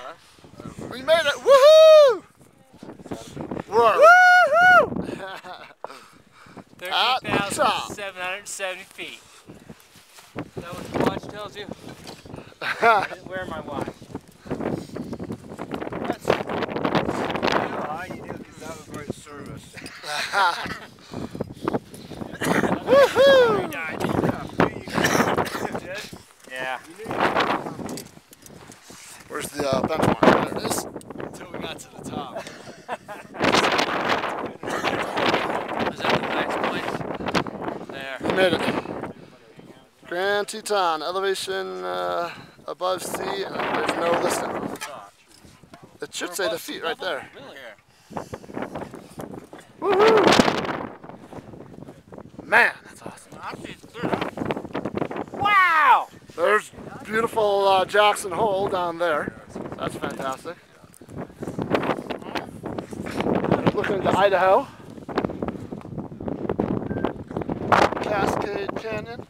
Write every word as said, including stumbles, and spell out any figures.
We made it! Woohoo! Whoa! Woohoo! thirteen thousand seven hundred seventy feet. Is that what the watch tells you? I didn't wear my watch. That's all you do is have a great service. Woohoo! Yeah. Where's the uh, benchmark? There it is. Until we got to the top. Was that the highest point? There. We made it. Grand Teton, elevation uh, above sea, and there's no listing. It should say the feet right there. Woohoo! Man, that's awesome. Wow! There's beautiful uh, Jackson Hole down there. That's fantastic. Looking into Idaho. Cascade Canyon.